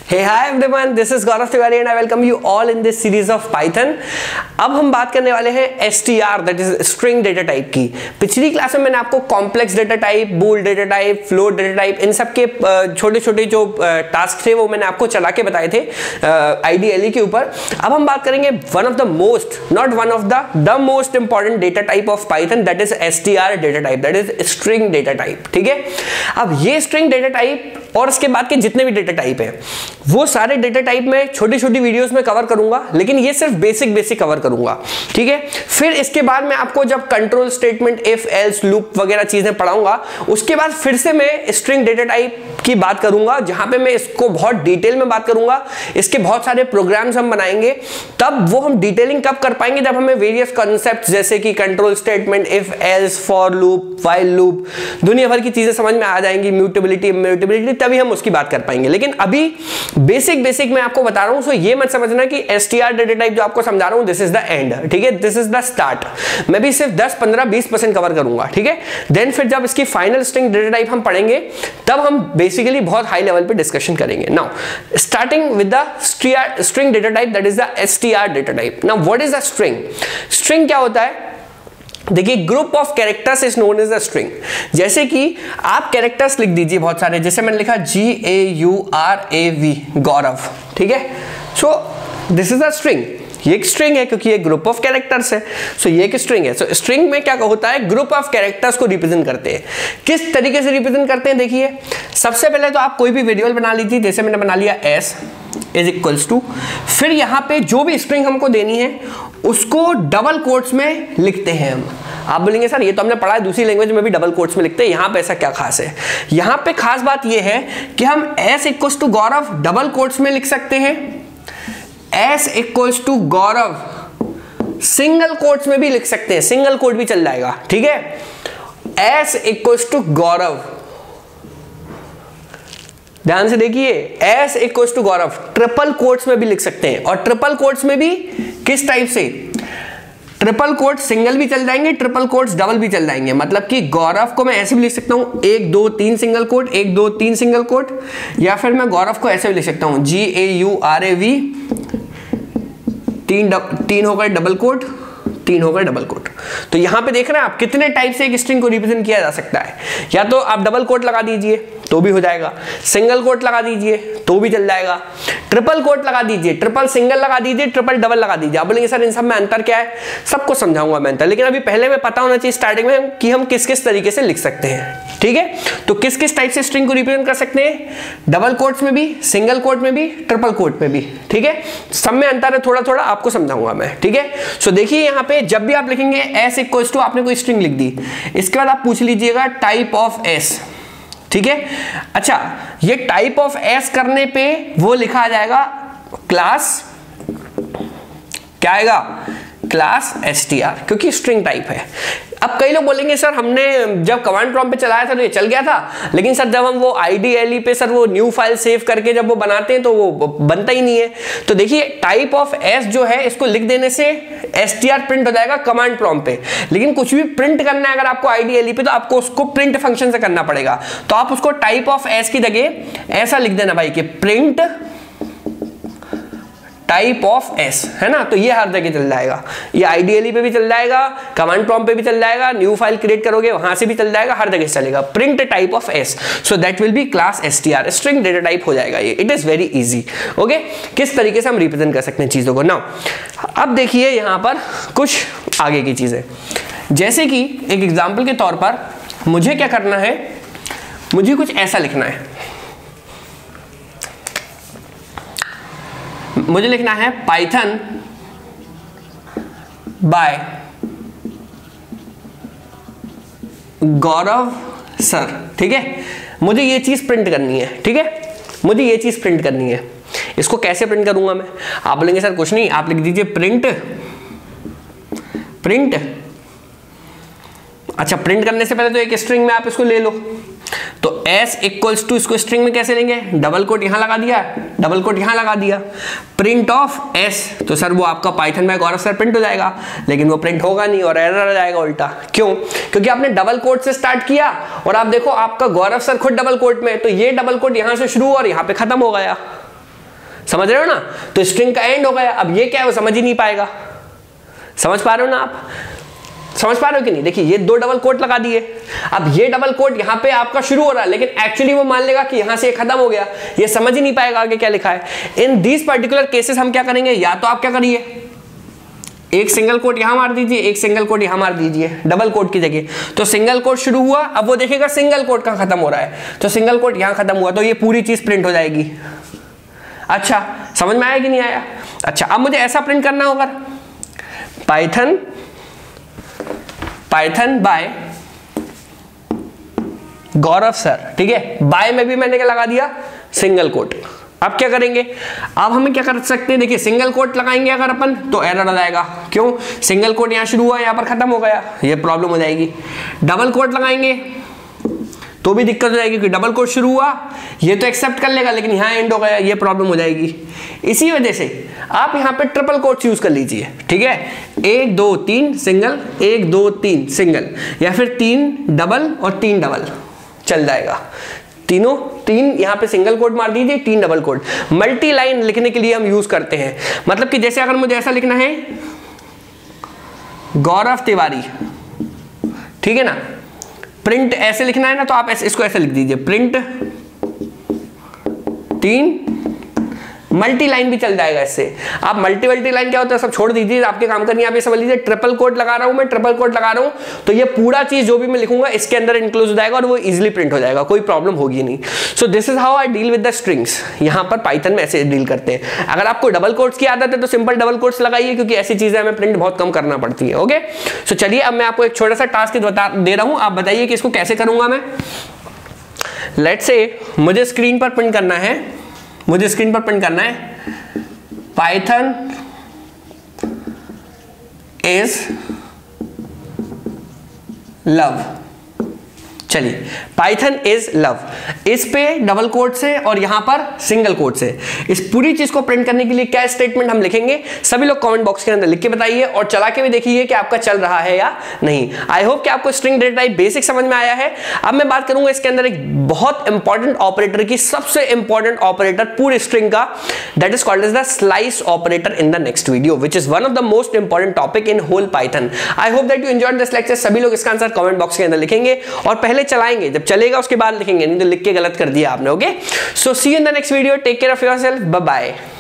Hey, hi everyone, this is Gaurav Tiwari and I welcome you all in this series of Python। अब हम बात करने वाले हैं str that is string data type की। पिछली क्लास में मैंने आपको complex data type, bool data type, float data type, इन सब के छोटे छोटे जो टास्क थे वो मैंने आपको चला के बताए थे IDLE के ऊपर। अब हम बात करेंगे one of the most, not one of the most important data type of Python, that is str data type, that is string data type. ठीक है, अब ये स्ट्रिंग डेटा टाइप और इसके बाद के जितने भी डेटा टाइप है वो सारे डेटा टाइप में छोटी छोटी वीडियोस में कवर करूंगा, लेकिन ये सिर्फ बेसिक कवर करूंगा। ठीक है, फिर इसके बाद मैं आपको जब control statement, if else, loop वगैरह चीजें पढ़ाऊंगा, उसके बाद फिर से मैं स्ट्रिंग डेटा टाइप की बात करूंगा, जहां पे मैं इसको बहुत डिटेल में बात करूंगा। इसके बहुत सारे प्रोग्राम्स हम बनाएंगे, तब वो हम डिटेलिंग कब कर पाएंगे, जब हमें वेरियस कॉन्सेप्ट जैसे कि control statement, if else, for loop, while loop, दुनिया भर की चीजें समझ में आ जाएंगी, म्यूटेबिलिटी, इम्यूटेबिलिटी, तभी हम उसकी बात कर पाएंगे। लेकिन अभी बेसिक मैं आपको बता रहा हूं, सो ये मत समझना कि str डेटा टाइप जो आपको समझा रहा हूं दिस इज द एंड। ठीक है, दिस इज द स्टार्ट। मैं भी सिर्फ 10, 15, 20% कवर करूंगा। ठीक है, देन फिर जब इसकी फाइनल स्ट्रिंग डेटा टाइप हम पढ़ेंगे तब हम बेसिकली बहुत हाई लेवल पे डिस्कशन करेंगे। Now starting with the string data type, that is the str data type. Now what is the string? String क्या होता है? देखिए, group of characters is known as a string. जैसे कि आप कैरेक्टर्स लिख दीजिए बहुत सारे, जैसे मैंने लिखा GAURAV, गौरव। ठीक है, so this is a string. ये एक स्ट्रिंग है क्योंकि ये ग्रुप ऑफ कैरेक्टर्स है, सो ये एक स्ट्रिंग है। सो स्ट्रिंग में क्या होता है, ग्रुप ऑफ कैरेक्टर्स को रिप्रेजेंट करते हैं। किस तरीके से रिप्रेजेंट करते हैं? देखिए, सबसे पहले तो आप कोई भी वेरिएबल बना लीजिए, जैसे मैंने बना लिया s इज इक्वल्स टू, फिर यहां पे जो भी स्ट्रिंग हमको देनी है उसको डबल कोट्स में लिखते हैं हम। आप बोलेंगे सर ये तो हमने पढ़ा है, दूसरी लैंग्वेज में भी डबल कोट्स में लिखते हैं, यहां पे ऐसा क्या खास है? यहां पे खास बात ये है कि हम s equals to Gaurav double quotes में लिख सकते हैं, s equals to Gaurav single quotes में भी लिख सकते हैं, सिंगल कोट भी चल जाएगा। ठीक है, s इक्वल्स टू गौरव, ध्यान से देखिए, s equals to Gaurav triple quotes में भी लिख सकते हैं। और ट्रिपल कोट्स में भी किस टाइप से? ट्रिपल कोट सिंगल भी चल जाएंगे, ट्रिपल कोट्स डबल भी चल जाएंगे। मतलब कि गौरव को मैं ऐसे भी लिख सकता हूं 1 2 3 सिंगल कोट, 1 2 3 सिंगल कोट, या फिर मैं गौरव को ऐसे भी लिख सकता हूं GAURAV, 3 होकर डबल कोट, 3 होकर डबल कोट। तो यहां पे देख रहे हैं आप कितने टाइप से एक स्ट्रिंग को रिप्रेजेंट किया जा सकता है। या तो आप डबल कोट लगा दीजिए तो भी हो जाएगा, सिंगल कोट लगा दीजिए तो भी चल जाएगा, ट्रिपल कोट लगा दीजिए, ट्रिपल सिंगल लगा दीजिए, ट्रिपल डबल लगा दीजिए। आप बोलेंगे सर इन सब में अंतर क्या है? सबको समझाऊंगा मैं अंतर, लेकिन अभी पहले में पता होना चाहिए स्टार्टिंग में कि हम किस किस तरीके से लिख सकते हैं। ठीक है, तो किस किस टाइप से स्ट्रिंग को रिप्रेजेंट कर सकते हैं, डबल कोट्स में भी, सिंगल कोट में भी, ट्रिपल कोट में भी। ठीक है, सब में अंतर है, थोड़ा थोड़ा आपको समझाऊंगा मैं। ठीक है, सो देखिए यहाँ पे जब भी आप लिखेंगे s इक्वल्स टू, आपने कोई स्ट्रिंग लिख दी, इसके बाद आप पूछ लीजिएगा टाइप ऑफ s। ठीक है, अच्छा, ये टाइप ऑफ s करने पे वो लिखा आ जाएगा क्लास, क्या आएगा? क्लास str, क्योंकि स्ट्रिंग टाइप है। अब कई लोग बोलेंगे सर हमने जब कमांड प्रॉम्प्ट पे चलाया था तो ये चल गया था, लेकिन सर जब हम वो IDLE पे सर वो न्यू फाइल सेव करके जब वो बनाते हैं तो वो बनता ही नहीं है। तो देखिए, टाइप ऑफ s जो है इसको लिख देने से str प्रिंट हो जाएगा कमांड प्रॉम्प्ट पे, लेकिन कुछ भी प्रिंट करना है अगर आपको IDLE पे तो आपको उसको प्रिंट फंक्शन से करना पड़ेगा। तो आप उसको टाइप ऑफ s की जगह ऐसा लिख देना भाई कि प्रिंट टाइप ऑफ s, है ना। तो ये हर जगह चल जाएगा, ये IDLE पे भी चल जाएगा, कमांड प्रॉम्प्ट पे भी चल जाएगा, न्यू फाइल क्रिएट करोगे वहां से भी चल जाएगा, हर जगह चलेगा। Print type of s, so that will be class str, string data type हो जाएगा ये। It is very easy. Okay, किस तरीके से हम रिप्रेजेंट कर सकते हैं चीजों को। नाउ अब देखिए यहां पर कुछ आगे की चीजें, जैसे कि एक एग्जाम्पल के तौर पर मुझे क्या करना है, मुझे कुछ ऐसा लिखना है, मुझे लिखना है पाइथन बाय गौरव सर। ठीक है, मुझे ये चीज प्रिंट करनी है। ठीक है, मुझे ये चीज प्रिंट करनी है। इसको कैसे प्रिंट करूंगा मैं? आप बोलेंगे सर कुछ नहीं, आप लिख दीजिए प्रिंट, अच्छा, प्रिंट करने से पहले तो एक स्ट्रिंग में आप इसको ले लो। तो s इक्वल्स टू, इसको स्ट्रिंग में कैसे लेंगे? डबल कोट यहां लगा दिया, डबल कोट यहां लगा दिया, प्रिंट ऑफ s, तो सर वो आपका Python by Gaurav sir print हो जाएगा, लेकिन वो प्रिंट होगा नहीं और एरर आ जाएगा उल्टा। क्यों? क्योंकि आपने डबल कोट से स्टार्ट किया और आप देखो आपका गौरव सर खुद डबल कोट में, तो ये डबल कोट यहां से शुरू और यहां पे खत्म हो गया। समझ रहे हो ना? तो स्ट्रिंग का एंड हो गया, अब ये क्या है वो समझ ही नहीं पाएगा। समझ पा रहे हो ना आप? समझ पा रहे हो कि नहीं? देखिए ये 2 डबल कोट लगा दिए, अब ये डबल कोट यहां पे आपका शुरू हो रहा है, लेकिन एक्चुअली वो मान लेगा कि यहां से खत्म हो गया, ये समझ ही नहीं पाएगा आगे क्या लिखा है। इन दीज पर्टिकुलर केसेस हम क्या करेंगे, या तो आप क्या करिए, एक सिंगल कोट यहां मार दीजिए, एक सिंगल कोट यहां मार दीजिए डबल कोट की जगह। तो सिंगल कोट शुरू हुआ, अब वो देखेगा सिंगल कोट कहां खत्म हो रहा है, तो सिंगल कोट यहां खत्म हुआ, तो ये पूरी चीज प्रिंट हो जाएगी। अच्छा समझ में आया कि नहीं आया? अच्छा अब मुझे ऐसा प्रिंट करना होगा, पाइथन बाय गौरव सर, ठीक है, बाय में भी मैंने क्या लगा दिया, सिंगल कोट। अब क्या करेंगे, अब हमें क्या कर सकते हैं, देखिए सिंगल कोट लगाएंगे अगर अपन तो एरर आ जाएगा, क्यों, सिंगल कोट यहां शुरू हुआ यहां पर खत्म हो गया, ये प्रॉब्लम हो जाएगी। डबल कोट लगाएंगे तो भी दिक्कत हो जाएगी, क्योंकि डबल कोट शुरू हुआ ये तो एक्सेप्ट कर लेगा, लेकिन यहां एंड हो गया, ये प्रॉब्लम हो जाएगी। इसी वजह से आप यहां पे ट्रिपल कोट्स यूज कर लीजिए, ठीक है, 1 2 3 सिंगल, 1 2 3 सिंगल, या फिर 3 डबल और 3 डबल चल जाएगा। तीन यहां पे सिंगल कोट मार दीजिए, 3 डबल कोट। मल्टी लाइन लिखने के लिए हम यूज करते हैं, मतलब कि जैसे अगर मुझे ऐसा लिखना है गौरव तिवारी, ठीक है ना, प्रिंट ऐसे लिखना है ना, तो आप ऐसे इसको ऐसे लिख दीजिए, प्रिंट 3, मल्टी लाइन भी चल जाएगा इससे। आप मल्टी लाइन क्या होता है सब छोड़ दीजिए, आपके काम करनी है, आप ये समझ लीजिए ट्रिपल कोट लगा रहा हूं मैं, ट्रिपल कोट लगा रहा हूं, तो ये पूरा चीज जो भी मैं लिखूंगा इसके अंदर इंक्लूड हो जाएगा और वो इजीली प्रिंट हो जाएगा, कोई प्रॉब्लम होगी नहीं। So this is how I deal with the strings. यहां पर पाइथन में ऐसे डील करते हैं। अगर आपको डबल कोट्स की आदत है तो सिंपल डबल कोट्स लगाइए, क्योंकि ऐसी चीजें हमें प्रिंट बहुत कम करना पड़ती है। ओके, सो चलिए अब मैं आपको एक छोटा सा टास्क दे रहा हूं, आप बताइए कि इसको कैसे करूंगा मैं। लेट्स से मुझे स्क्रीन पर प्रिंट करना है, Python is love। चलिए Python is love, इस पे डबल कोट से और यहां पर सिंगल कोट से इस पूरी चीज को प्रिंट करने के लिए क्या स्टेटमेंट हम लिखेंगे, सभी लोग कमेंट बॉक्स के अंदर लिख के बताइए और चला के भी देखिए कि आपका चल रहा है या नहीं। आई होप कि आपको स्ट्रिंग डेटा टाइप बेसिक समझ में आया है। अब मैं बात करूंगा इसके अंदर एक बहुत इंपॉर्टेंट ऑपरेटर की, सबसे इंपॉर्टेंट ऑपरेटर पूरी स्ट्रिंग का, that is called as the slice operator in the next video, which is one of the most important topic in whole Python. I hope that you enjoyed this lecture. सभी लोग इसका answer comment box के अंदर लिखेंगे और पहले चलाएंगे, जब चलेगा उसके बाद लिखेंगे, नहीं तो लिख के गलत कर दिया आपने। Okay, so see you in the next video, take care of yourself, bye bye.